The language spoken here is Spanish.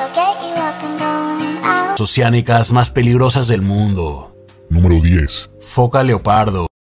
Oceánicas más peligrosas del mundo. Número 10. Foca leopardo.